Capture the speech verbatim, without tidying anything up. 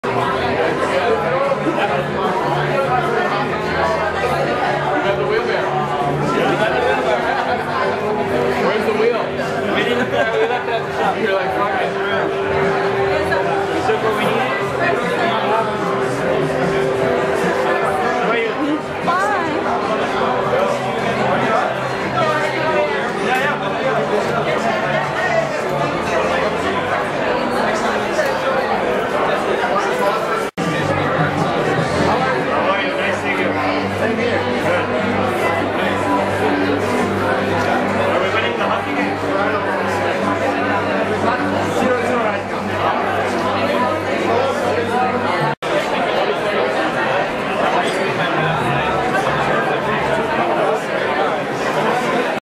Where's the wheel? We left it at the shop. You're like, fuck it.